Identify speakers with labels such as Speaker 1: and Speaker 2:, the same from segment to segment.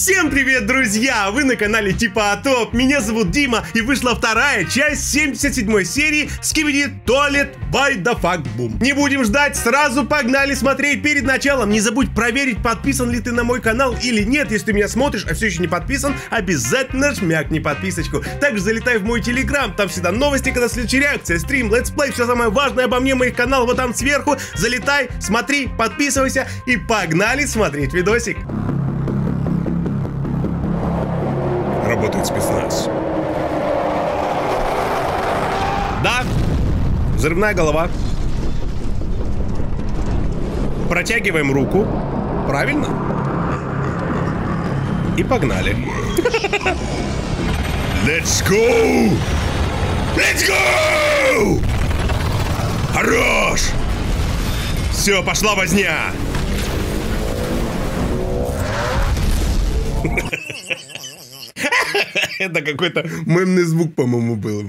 Speaker 1: Всем привет, друзья! Вы на канале Типа Топ. Меня зовут Дима, и вышла вторая часть 77-й серии Skibidi Toilet by the Fuck Boom. Не будем ждать, сразу погнали смотреть. Перед началом не забудь проверить, подписан ли ты на мой канал или нет. Если ты меня смотришь, а все еще не подписан, обязательно жмякни подписочку. Также залетай в мой телеграм, там всегда новости, когда следующая реакция, стрим, летсплей, все самое важное обо мне, моих каналов вот там сверху. Залетай, смотри, подписывайся и погнали смотреть видосик. Работает спецназ. Да, взрывная голова. Протягиваем руку. Правильно? И погнали. Let's go! Let's go! Хорош! Все, пошла возня! Это какой-то мемный звук, по-моему, был.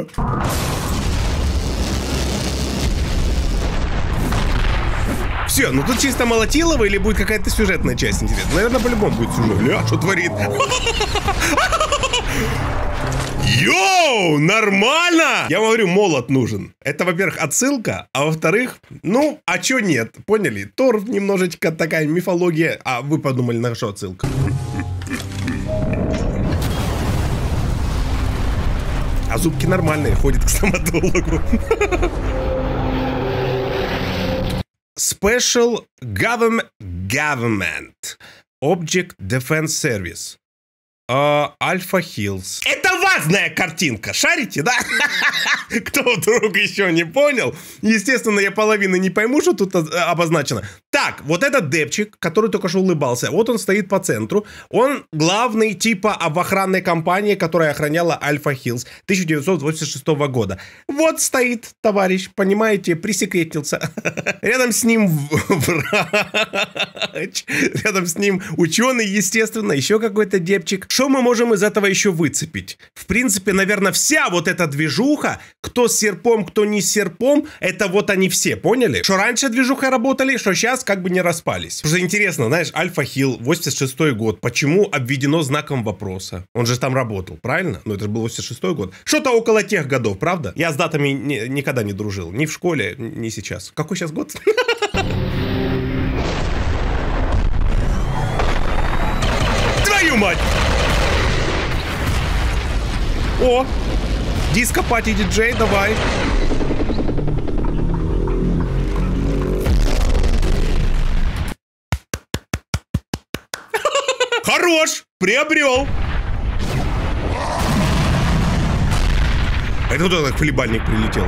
Speaker 1: Все, ну тут чисто молотилово или будет какая-то сюжетная часть интересная? Наверное, по-любому будет сюжет. Ля, что творит? Йоу, нормально! Я говорю, молот нужен. Это, во-первых, отсылка, а во-вторых, ну, а чё нет? Поняли? Тор немножечко такая мифология. А вы подумали, на что отсылка? А зубки нормальные, ходит к стоматологу. Special Government Object Defense Service. Альфа Хиллз. Это важная картинка, шарите, да? Кто вдруг еще не понял? Естественно, я половины не пойму, что тут обозначено. Так, вот этот депчик, который только что улыбался, вот он стоит по центру. Он главный типа в охранной компании, которая охраняла Альфа Хиллз 1986 года. Вот стоит товарищ, понимаете, присекретился. Рядом с ним врач, рядом с ним ученый, естественно, еще какой-то депчик. Что мы можем из этого еще выцепить? В принципе, наверное, вся вот эта движуха, кто с серпом, кто не с серпом, это вот они все, поняли? Что раньше движухой работали, что сейчас как бы не распались. Просто интересно, знаешь, Альфа Хилл, 86 год, почему обведено знаком вопроса? Он же там работал, правильно? Ну, это же был 86 год. Что-то около тех годов, правда? Я с датами никогда не дружил, ни в школе, ни сейчас. Какой сейчас год? Твою мать! О, диско-пати диджей, давай. Хорош, приобрел. Это кто так хлебальник прилетел?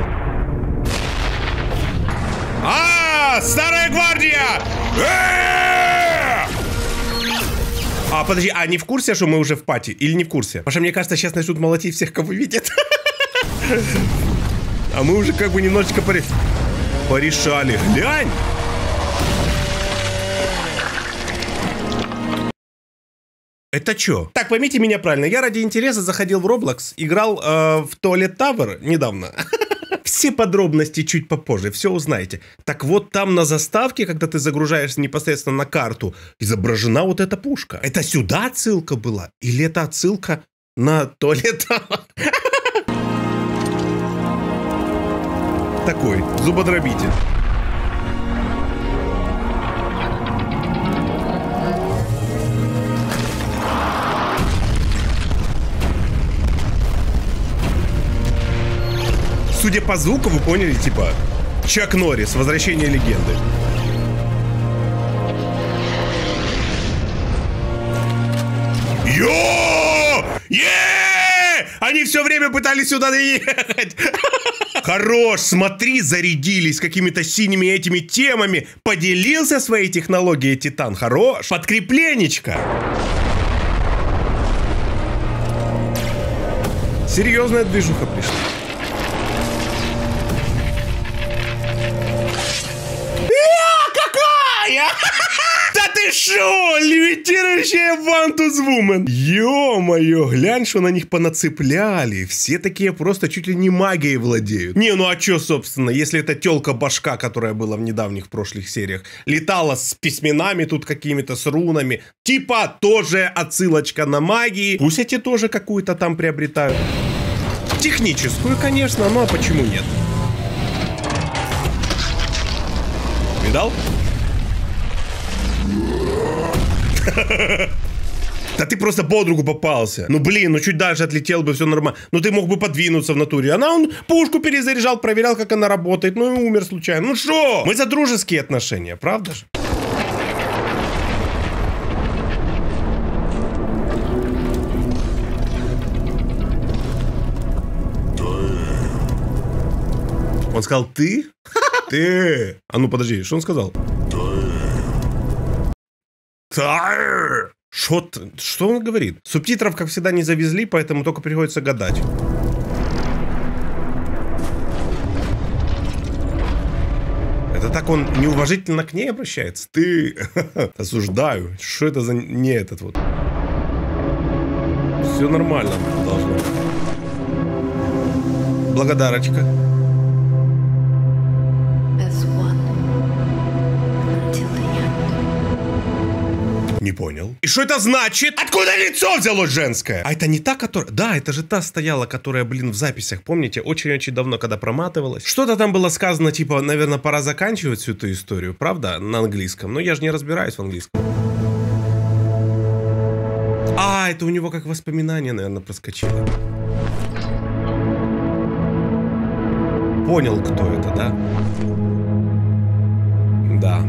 Speaker 1: Старая гвардия! А, подожди, а не в курсе, что мы уже в пати? Или не в курсе? Потому что мне кажется, сейчас начнут молотить всех, кого видят. А мы уже как бы немножечко порешали. Глянь! Это чё? Так, поймите меня правильно. Я ради интереса заходил в Roblox, играл в Toilet Tower недавно. Все подробности чуть попозже, все узнаете. Так вот там на заставке, когда ты загружаешься непосредственно на карту, изображена вот эта пушка. Это сюда отсылка была? Или это отсылка на Toilet Tower? Такой, зубодробитель. Судя по звуку, вы поняли, типа, Чак Норрис, Возвращение легенды. Йо! Они все время пытались сюда доехать. Хорош, смотри, зарядились какими-то синими этими темами. Поделился своей технологией Титан. Хорош. Подкрепленечко. Серьезная движуха пришла. Да ты ты шо? Левитирующая вантузвумен. Ё-моё, глянь, что на них понацепляли. Все такие просто чуть ли не магией владеют. Не, ну а чё, собственно, если эта тёлка-башка, которая была в недавних прошлых сериях, летала с письменами тут какими-то, с рунами, типа тоже отсылочка на магии. Пусть эти тоже какую-то там приобретают. Техническую, конечно, но почему нет? Видал? Да ты просто под руку попался. Ну блин, ну чуть дальше отлетел бы, все нормально. Ну ты мог бы подвинуться в натуре. Он пушку перезаряжал, проверял, как она работает. Ну и умер случайно. Ну шо? Мы за дружеские отношения, правда же? Он сказал ты? Ты. А ну подожди, что он сказал? Что он говорит? Субтитров, как всегда, не завезли, поэтому только приходится гадать. Это так он неуважительно к ней обращается? Ты. Осуждаю. Что это за не этот вот? Все нормально должно быть. Благодарочка. Не понял. И что это значит? Откуда лицо взялось женское? А это не та, которая... Да, это же та стояла, которая, блин, в записях, помните? Очень-очень давно, когда проматывалась. Что-то там было сказано, типа, наверное, пора заканчивать всю эту историю, правда? На английском. Но я же не разбираюсь в английском. А, это у него как воспоминание, наверное, проскочило. Понял, кто это, да? Да.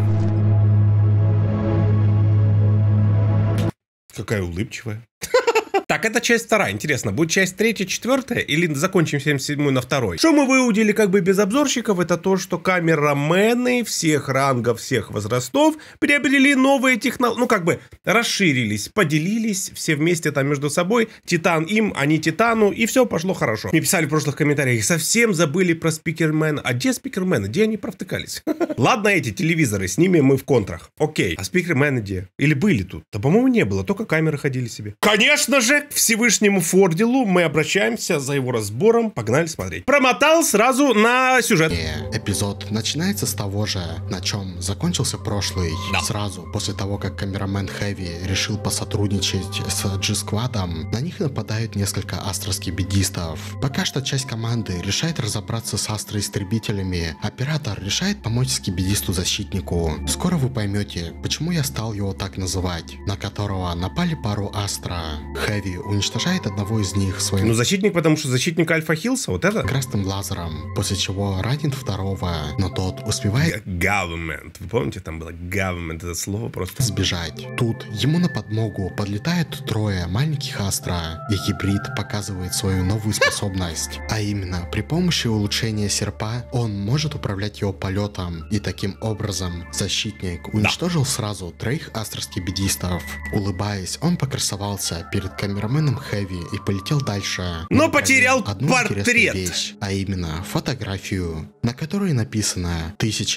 Speaker 1: Какая улыбчивая. Так, это часть вторая. Интересно, будет часть третья, четвертая или закончим 77-ю на второй? Что мы выудили как бы без обзорщиков, это то, что камерамены всех рангов, всех возрастов приобрели новые технологии, ну как бы расширились, поделились все вместе там между собой. Титан им, они Титану, и все пошло хорошо. Мне писали в прошлых комментариях, совсем забыли про спикермен. А где спикермены? Где они провтыкались? Ладно, эти телевизоры, с ними мы в контрах. Окей, а спикермены где? Или были тут? Да, по-моему, не было, только камеры ходили себе. Конечно же, к Всевышнему Фордилу мы обращаемся за его разбором. Погнали смотреть. Промотал сразу на сюжет.
Speaker 2: Эпизод начинается с того же, на чем закончился прошлый. Да. Сразу после того, как камерамен Хэви решил посотрудничать с G-сквадом, на них нападают несколько астроскибидистов. Пока что часть команды решает разобраться с астроистребителями. Оператор решает помочь скибидисту-защитнику. Скоро вы поймете, почему я стал его так называть, на которого напали пару астро. Хэви уничтожает одного из них своим...
Speaker 1: Ну, защитник, потому что защитник Альфа Хиллса, вот это?
Speaker 2: Красным лазером, после чего ранит второго, но тот успевает...
Speaker 1: Government. Вы помните, там было government, это слово просто...
Speaker 2: Сбежать. Тут ему на подмогу подлетают трое маленьких астро, и гибрид показывает свою новую способность. А именно, при помощи улучшения серпа он может управлять его полетом, и таким образом защитник уничтожил сразу троих астроскибидистов. Улыбаясь, он покрасовался перед камераменом Хэви и полетел дальше.
Speaker 1: Но потерял
Speaker 2: одну
Speaker 1: портрет!
Speaker 2: Вещь, а именно фотографию, на которой написано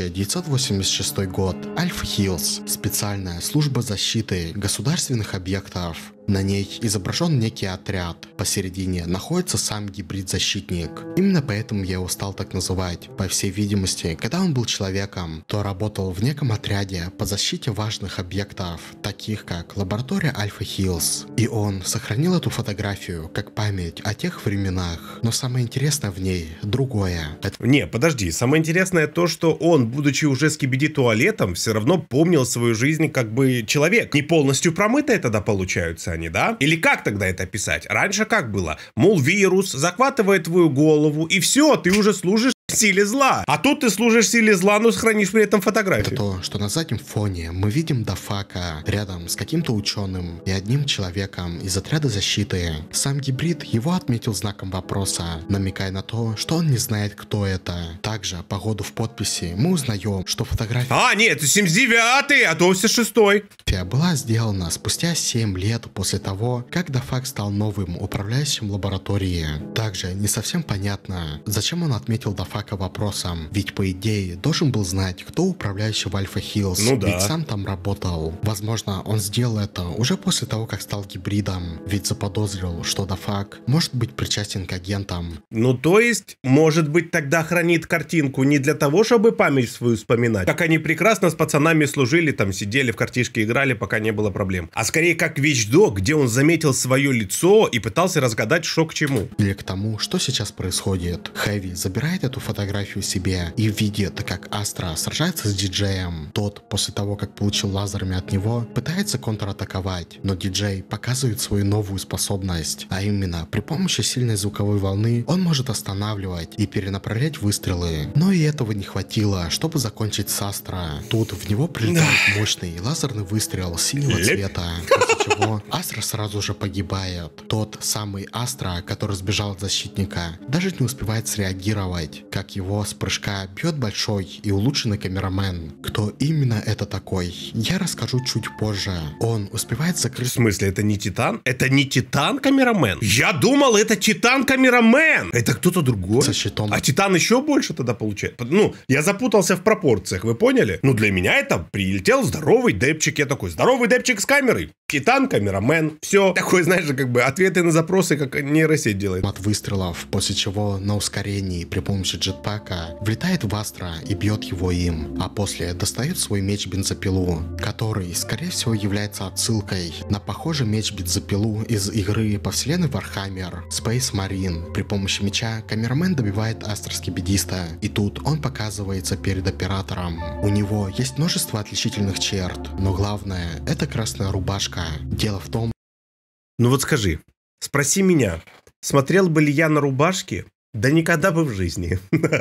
Speaker 2: 1986 год, Альфа Хиллс, специальная служба защиты государственных объектов. На ней изображен некий отряд. Посередине находится сам гибрид-защитник. Именно поэтому я его стал так называть. По всей видимости, когда он был человеком, то работал в неком отряде по защите важных объектов, таких как лаборатория Альфа Хиллс. И он сохранил эту фотографию как память о тех временах. Но самое интересное в ней другое.
Speaker 1: Не, подожди. Самое интересное то, что он, будучи уже скибиди-туалетом, все равно помнил свою жизнь как бы человек. Не полностью промытые тогда получаются они, да? Или как тогда это писать? Раньше как было? Мол, вирус захватывает твою голову, и все, ты уже служишь силе зла. А тут ты служишь силе зла, но хранишь при этом фотографию.
Speaker 2: Это то, что на заднем фоне мы видим Дафака рядом с каким-то ученым и одним человеком из отряда защиты. Сам гибрид его отметил знаком вопроса, намекая на то, что он не знает, кто это. Также по ходу в подписи мы узнаем, что фотография...
Speaker 1: А, нет, 79-й, а то все 6-й.
Speaker 2: Была сделана спустя 7 лет после того, как Дафак стал новым управляющим лаборатории. Также не совсем понятно, зачем он отметил Дафака Джетпака вопросом, ведь по идее должен был знать, кто управляющий в Альфа Хиллз,
Speaker 1: Ну да.
Speaker 2: ведь сам там работал. Возможно, он сделал это уже после того, как стал гибридом, ведь заподозрил, что Дафак может быть причастен к агентам.
Speaker 1: Ну, то есть, может быть, тогда хранит картинку не для того, чтобы память свою вспоминать, как они прекрасно с пацанами служили, там сидели в картишки играли, пока не было проблем, а скорее как вещдок, где он заметил свое лицо и пытался разгадать, что к чему.
Speaker 2: Или к тому, что сейчас происходит. Хэви забирает эту фотографию себе и видит, как Астра сражается с диджеем. Тот, после того, как получил лазерами от него, пытается контратаковать, но диджей показывает свою новую способность, а именно при помощи сильной звуковой волны он может останавливать и перенаправлять выстрелы. Но и этого не хватило, чтобы закончить с Астра. Тут в него прилетает мощный лазерный выстрел синего цвета, после чего Астра сразу же погибает. Тот самый Астра, который сбежал от защитника, даже не успевает среагировать, как его с прыжка бьет большой и улучшенный камерамен. Кто именно это такой, я расскажу чуть позже. Он успевает
Speaker 1: В
Speaker 2: закрыть...
Speaker 1: смысле, это не Титан? Это не Титан-камерамен? Я думал, это Титан-камерамен! Это кто-то другой?
Speaker 2: со щитом.
Speaker 1: А Титан еще больше тогда получает? Ну, я запутался в пропорциях, вы поняли? Ну, для меня это прилетел здоровый депчик. Я такой, здоровый депчик с камерой. Титан, камерамен, все. Такой, знаешь, как бы ответы на запросы, как нейросеть делает.
Speaker 2: От выстрелов, после чего на ускорении при помощи джетпака влетает в Астра и бьет его им, а после достает свой меч-бензопилу, который, скорее всего, является отсылкой на похожий меч-бензопилу из игры по вселенной Warhammer Space Marine. При помощи меча камерамен добивает Астра-скибидиста, и тут он показывается перед оператором. У него есть множество отличительных черт, но главное — это красная рубашка. Дело в том,
Speaker 1: Ну вот скажи, спроси меня, смотрел бы ли я на рубашки? Да никогда бы в жизни.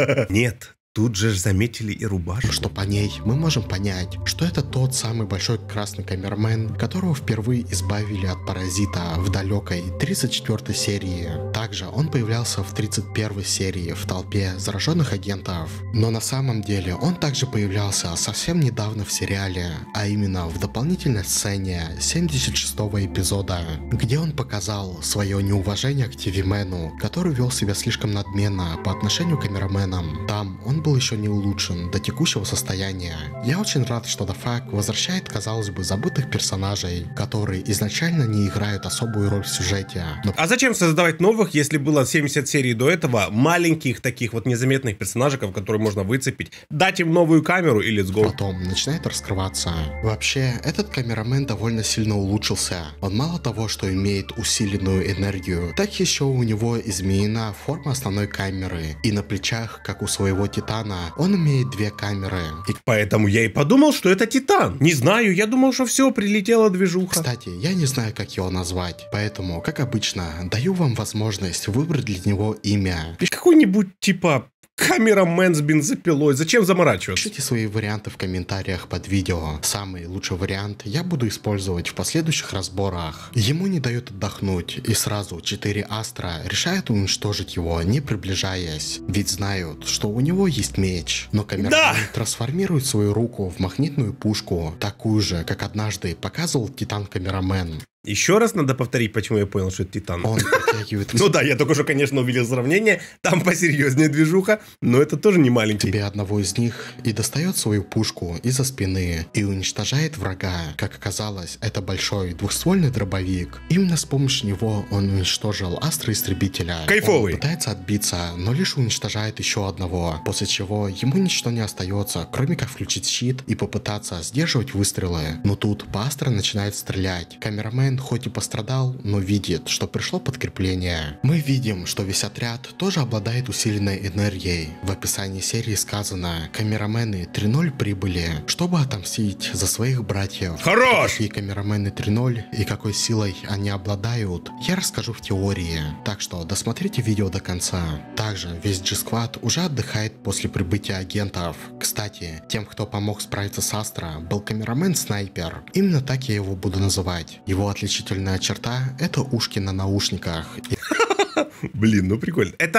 Speaker 1: Нет. Тут же заметили и рубашку.
Speaker 2: что по ней мы можем понять, что это тот самый большой красный камерамен, которого впервые избавили от паразита в далекой 34-й серии. Также он появлялся в 31-й серии в толпе зараженных агентов. Но на самом деле он также появлялся совсем недавно в сериале, а именно в дополнительной сцене 76-го эпизода, где он показал свое неуважение к ТВ-мену, который вел себя слишком надменно по отношению к камераменам. Там он был еще не улучшен до текущего состояния. Я очень рад, что Дафак возвращает, казалось бы, забытых персонажей, которые изначально не играют особую роль в сюжете. Но
Speaker 1: А зачем создавать новых, если было 70 серий до этого маленьких таких вот незаметных персонажиков, которые можно выцепить, дать им новую камеру и let's go.
Speaker 2: потом начинает раскрываться. Вообще, этот камерамен довольно сильно улучшился. Он мало того, что имеет усиленную энергию, так еще у него изменена форма основной камеры. И на плечах, как у своего Титана, он имеет две камеры. И,
Speaker 1: Поэтому я и подумал, что это Титан. Не знаю, я думал, что все, прилетела движуха.
Speaker 2: кстати, я не знаю, как его назвать, поэтому, как обычно, даю вам возможность выбрать для него имя.
Speaker 1: Какой-нибудь типа камерамен с бензопилой. Зачем заморачиваться?
Speaker 2: Пишите свои варианты в комментариях под видео. Самый лучший вариант я буду использовать в последующих разборах. Ему не дают отдохнуть, и сразу 4 Астра решают уничтожить его, не приближаясь. Ведь знают, что у него есть меч. Но камерамен трансформирует свою руку в магнитную пушку, такую же, как однажды показывал Титан-камерамен.
Speaker 1: Еще раз надо повторить, почему я понял, что это Титан.
Speaker 2: Он притягивает
Speaker 1: Ну да, я только что, конечно, увидел сравнение. Там посерьезнее движуха, но это тоже не маленький.
Speaker 2: тебе одного из них и достает свою пушку из-за спины и уничтожает врага. Как оказалось, это большой двухствольный дробовик. Именно с помощью него он уничтожил Астра-истребителя.
Speaker 1: Кайфовый.
Speaker 2: Он пытается отбиться, но лишь уничтожает еще одного, после чего ему ничто не остается, кроме как включить щит и попытаться сдерживать выстрелы. Но тут по Астра начинает стрелять. Камерамен хоть и пострадал, но видит, что пришло подкрепление. Мы видим, что весь отряд тоже обладает усиленной энергией. В описании серии сказано: камерамены 3.0 прибыли, чтобы отомстить за своих братьев.
Speaker 1: Хорош!
Speaker 2: Какие камерамены 3.0 и какой силой они обладают, я расскажу в теории. Так что досмотрите видео до конца. Также весь G-Squad уже отдыхает после прибытия агентов. Кстати, тем, кто помог справиться с Астра, был камерамен-снайпер. Именно так я его буду называть. Его отличительная черта — это ушки на наушниках.
Speaker 1: Блин, ну прикольно. Это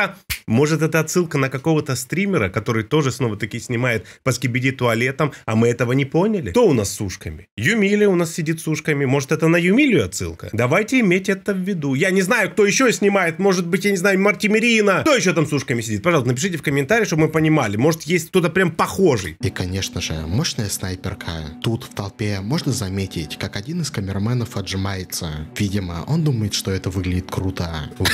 Speaker 1: Может, это отсылка на какого-то стримера, который тоже снова-таки снимает по скибиди туалетам, а мы этого не поняли? Кто у нас с ушками? Юмилия у нас сидит с ушками. Может, это на Юмилию отсылка? Давайте иметь это в виду. Я не знаю, кто еще снимает. Может быть, я не знаю, Мартимерина. Кто еще там с ушками сидит? Пожалуйста, напишите в комментариях, чтобы мы понимали. Может, есть кто-то прям похожий.
Speaker 2: И, конечно же, мощная снайперка. Тут в толпе можно заметить, как один из камераменов отжимается. Видимо, он думает, что это выглядит круто.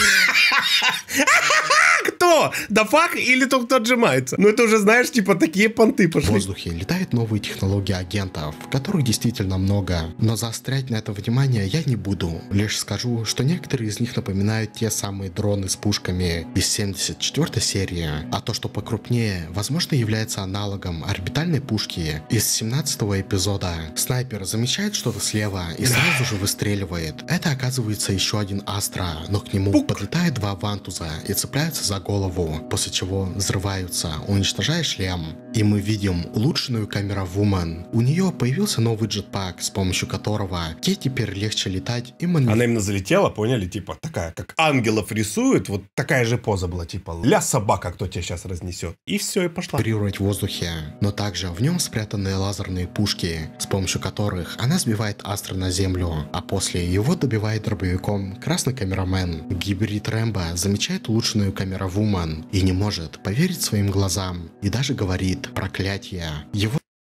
Speaker 1: Кто? Дафак или тот, кто отжимается? Ну это уже, знаешь, типа такие понты пошли.
Speaker 2: В воздухе летают новые технологии агентов, которых действительно много. Но заострять на это внимание я не буду. Лишь скажу, что некоторые из них напоминают те самые дроны с пушками из 74 серии. А то, что покрупнее, возможно, является аналогом орбитальной пушки из 17 эпизода. Снайпер замечает что-то слева и сразу же выстреливает. Это оказывается еще один Астра, но к нему подлетают два Вантуза и цепляются за голову, после чего взрываются, уничтожая шлем. И мы видим улучшенную камера-вумен. У нее появился новый джетпак, с помощью которого ей теперь легче летать и маневрировать.
Speaker 1: Она именно залетела, поняли? Типа такая, как ангелов рисуют, вот такая же поза была, типа ля собака, кто тебя сейчас разнесет. И все, и пошла.
Speaker 2: В воздухе, но также в нем спрятаны лазерные пушки, с помощью которых она сбивает Астра на землю, а после его добивает дробовиком красный камерамен. Гибрид Рэмбо замечает улучшенную камера-вумен и не может поверить своим глазам, и даже говорит «проклятие». Его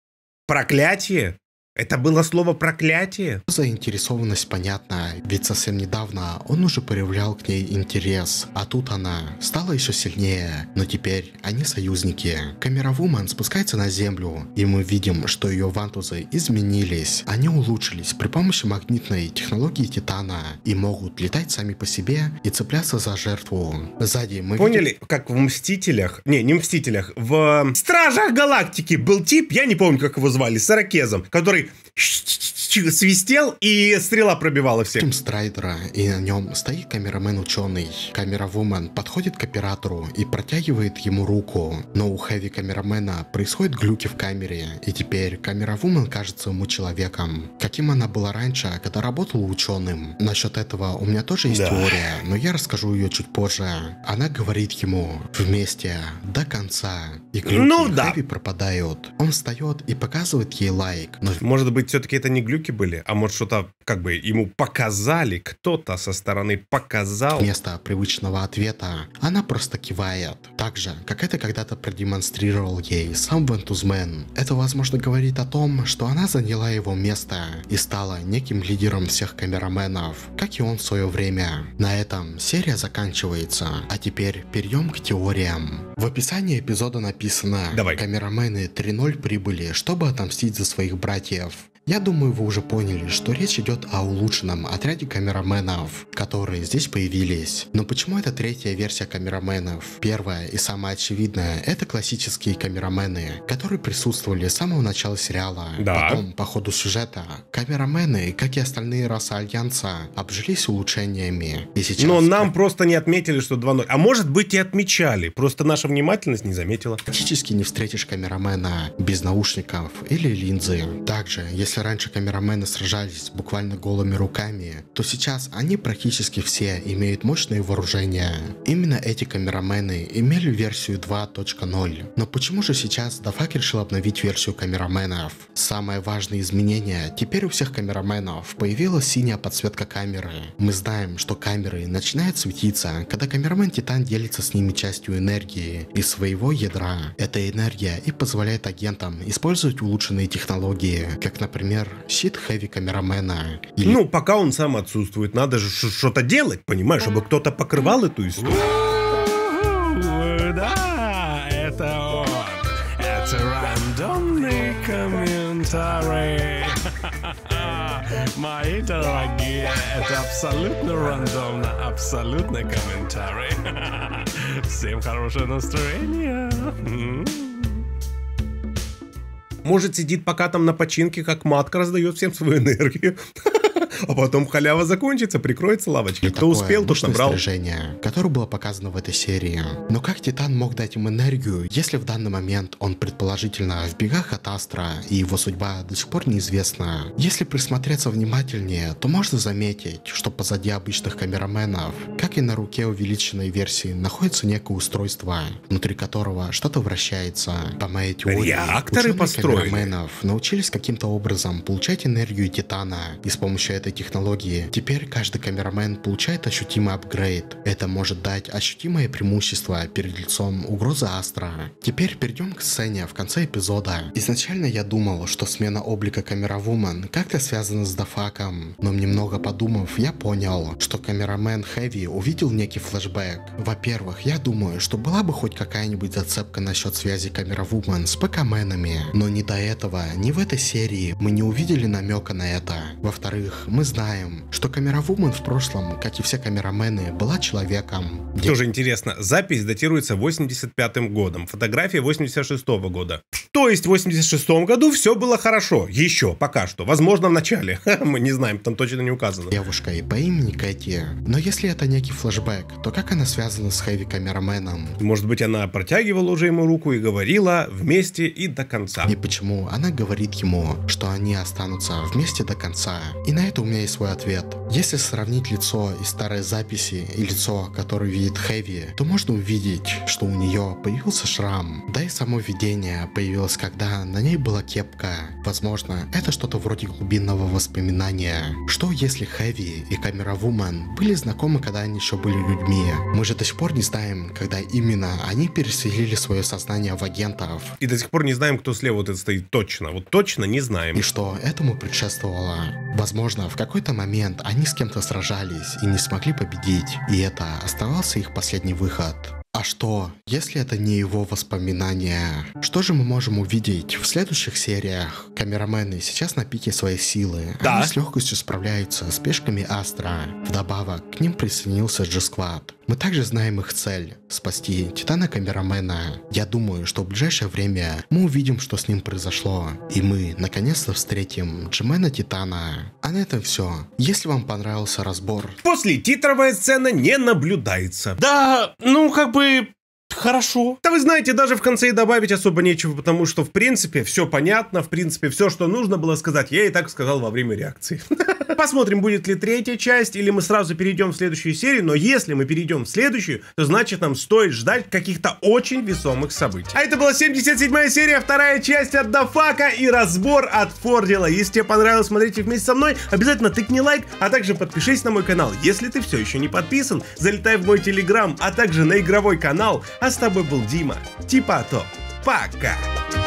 Speaker 1: проклятие? Это было слово проклятие?
Speaker 2: Заинтересованность понятна, ведь совсем недавно он уже проявлял к ней интерес, а тут она стала еще сильнее, но теперь они союзники. Камера-вумен спускается на землю, и мы видим, что ее вантузы изменились. Они улучшились при помощи магнитной технологии Титана и могут летать сами по себе и цепляться за жертву. Сзади мы
Speaker 1: поняли, как в Мстителях, не в Мстителях, в Стражах Галактики был тип, я не помню, как его звали, с ирокезом, который свистел, и стрела пробивала всех.
Speaker 2: Страйдера, и на нем стоит камерамен-ученый. Камера-вумен подходит к оператору и протягивает ему руку, но у хэви-камерамена происходят глюки в камере, и теперь камера-вумен кажется ему человеком, каким она была раньше, когда работала ученым. Насчет этого у меня тоже есть теория, но я расскажу ее чуть позже. Она говорит ему «вместе, до конца», и глюки хэви пропадают. Он встает и показывает ей лайк, но
Speaker 1: может быть, все-таки это не глюки были, а может что-то как бы ему показали, кто-то со стороны показал.
Speaker 2: Вместо привычного ответа она просто кивает, так же, как это когда-то продемонстрировал ей сам Вентузмен. Это, возможно, говорит о том, что она заняла его место и стала неким лидером всех камераменов, как и он в свое время. На этом серия заканчивается, а теперь перейдем к теориям. В описании эпизода написано: камерамены 3.0 прибыли, чтобы отомстить за своих братьев. Я думаю, вы уже поняли, что речь идет о улучшенном отряде камераменов, которые здесь появились. Но почему это третья версия камераменов? Первая и самая очевидная — это классические камерамены, которые присутствовали с самого начала сериала. Потом, по ходу сюжета, камерамены, как и остальные расы Альянса, обжились улучшениями. И сейчас...
Speaker 1: Но нам просто не отметили, что 2.0. А может быть и отмечали, просто наша внимательность не заметила.
Speaker 2: Практически не встретишь камерамена без наушников или линзы. Также, если раньше камерамены сражались буквально голыми руками, то сейчас они практически все имеют мощные вооружения. Именно эти камерамены имели версию 2.0. Но почему же сейчас Дафак решил обновить версию камераменов? Самое важное изменение: теперь у всех камераменов появилась синяя подсветка камеры. Мы знаем, что камеры начинают светиться, когда камерамен Титан делится с ними частью энергии из своего ядра. Эта энергия и позволяет агентам использовать улучшенные технологии, как, например, щит хэви камерамена. Или...
Speaker 1: Ну, пока он сам отсутствует, надо же что-то делать, понимаешь, чтобы кто-то покрывал эту историю.
Speaker 3: Да, это он. Это рандомный комментарий. Мои дорогие, это абсолютно рандомно, абсолютно комментарий. Всем хорошего настроения.
Speaker 1: Может, сидит пока там на починке, как матка, раздает всем свою энергию. А потом халява закончится, прикроется лавочка. Кто успел, тот набрал.
Speaker 2: Снаряжение, которое было показано в этой серии. Но как Титан мог дать им энергию, если в данный момент он предположительно в бегах от Астра, и его судьба до сих пор неизвестна? Если присмотреться внимательнее, то можно заметить, что позади обычных камераменов, как и на руке увеличенной версии, находится некое устройство, внутри которого что-то вращается. По моей теории,
Speaker 1: реакторы построили.
Speaker 2: Камераменов научились каким-то образом получать энергию Титана, и с помощью этой технологии теперь каждый камерамен получает ощутимый апгрейд. Это может дать ощутимое преимущество перед лицом угрозы Астра. Теперь перейдем к сцене в конце эпизода. Изначально я думал, что смена облика камеравумен как-то связана с дафаком, но немного подумав, я понял, что камерамен Хэви увидел некий флешбэк. Во-первых, я думаю, что была бы хоть какая-нибудь зацепка насчет связи камеравумен с ПК-менами, но ни до этого, ни в этой серии мы не увидели намека на это. Во-вторых, мы знаем, что камеравумен в прошлом, как и все камерамены, была человеком.
Speaker 1: Тоже интересно, запись датируется 85-м годом, фотография 86-го года. То есть в 86-м году все было хорошо, еще, пока что, возможно в начале, мы не знаем, там точно не указано.
Speaker 2: Девушкой по имени Кэти, но если это некий флешбэк, то как она связана с Хэви камераменом?
Speaker 1: Может быть, она протягивала уже ему руку и говорила вместе и до конца.
Speaker 2: И почему она говорит ему, что они останутся вместе до конца? И на это у меня есть свой ответ. Если сравнить лицо из старой записи и лицо, которое видит Хэви, то можно увидеть, что у нее появился шрам. Да и само видение появилось, когда на ней была кепка. Возможно, это что-то вроде глубинного воспоминания. Что если Хэви и камеравумен были знакомы, когда они еще были людьми? Мы же до сих пор не знаем, когда именно они переселили свое сознание в агентов.
Speaker 1: И до сих пор не знаем, кто слева вот это стоит точно. Вот точно не знаем.
Speaker 2: И что этому предшествовало? Возможно, в какой-то момент они с кем-то сражались и не смогли победить, и это оставался их последний выход. А что, если это не его воспоминания? Что же мы можем увидеть в следующих сериях? Камерамены сейчас на пике своей силы.
Speaker 1: Да.
Speaker 2: Они с легкостью справляются с пешками Астра. Вдобавок, к ним присоединился G-Squad. Мы также знаем их цель – спасти Титана-камерамена. Я думаю, что в ближайшее время мы увидим, что с ним произошло. И мы наконец-то встретим Джимена Титана. А на этом все. Если вам понравился разбор...
Speaker 1: После титровая сцена не наблюдается. Да, ну как бы... Хорошо. Да вы знаете, даже в конце и добавить особо нечего, потому что, в принципе, все понятно, в принципе, все, что нужно было сказать, я и так сказал во время реакции. Посмотрим, будет ли третья часть, или мы сразу перейдем в следующую серию, но если мы перейдем в следующую, то значит нам стоит ждать каких-то очень весомых событий. А это была 77-я серия, вторая часть от Дафака и разбор от Фордила. Если тебе понравилось, смотрите вместе со мной, обязательно тыкни лайк, а также подпишись на мой канал. Если ты все еще не подписан, залетай в мой телеграм, а также на игровой канал. А с тобой был Дима. Типа то. Пока!